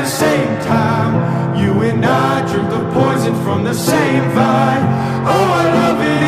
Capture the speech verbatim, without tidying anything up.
the same time. You and I drink the poison from the same vine. Oh, I love it